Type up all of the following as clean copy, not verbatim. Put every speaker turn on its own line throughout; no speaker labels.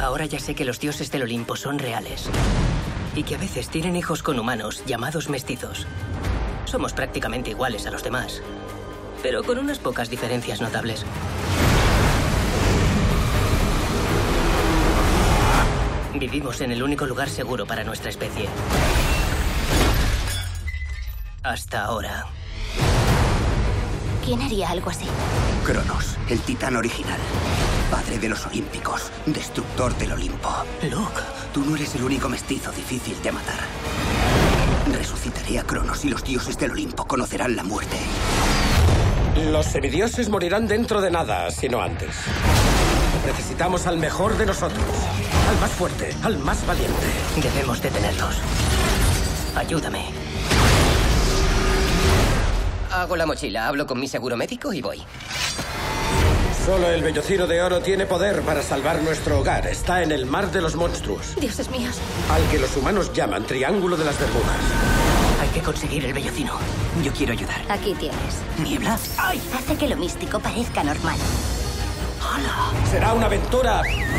Ahora ya sé que los dioses del Olimpo son reales. Y que a veces tienen hijos con humanos, llamados mestizos. Somos prácticamente iguales a los demás, pero con unas pocas diferencias notables. Vivimos en el único lugar seguro para nuestra especie. Hasta ahora.
¿Quién haría algo así?
Cronos, el titán original. Padre de los olímpicos, destructor del Olimpo.
Luke.
Tú no eres el único mestizo difícil de matar. Resucitaré a Cronos y los dioses del Olimpo conocerán la muerte.
Los semidioses morirán dentro de nada, si no antes. Necesitamos al mejor de nosotros. Al más fuerte, al más valiente.
Debemos detenerlos. Ayúdame.
Hago la mochila, hablo con mi seguro médico y voy.
Solo el Vellocino de Oro tiene poder para salvar nuestro hogar. Está en el mar de los monstruos.
Dioses míos.
Al que los humanos llaman Triángulo de las Bermudas.
Hay que conseguir el vellocino. Yo quiero ayudar.
Aquí tienes.
¿Niebla? ¡Ay!
Hace que lo místico parezca normal.
¡Hala!
Será una aventura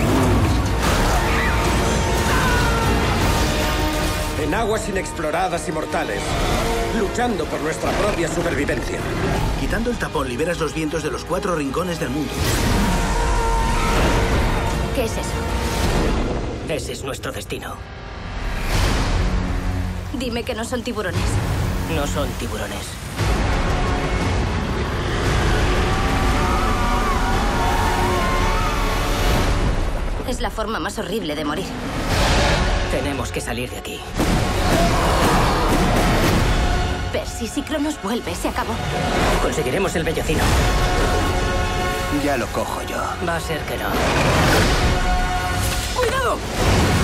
en aguas inexploradas y mortales, luchando por nuestra propia supervivencia.
Quitando el tapón, liberas los vientos de los 4 rincones del mundo.
¿Qué es eso?
Ese es nuestro destino.
Dime que no son tiburones.
No son tiburones.
Es la forma más horrible de morir.
Tenemos que salir de aquí.
Percy, si Cronos vuelve, se acabó.
Conseguiremos el vellocino.
Ya lo cojo yo.
Va a ser que no.
¡Cuidado!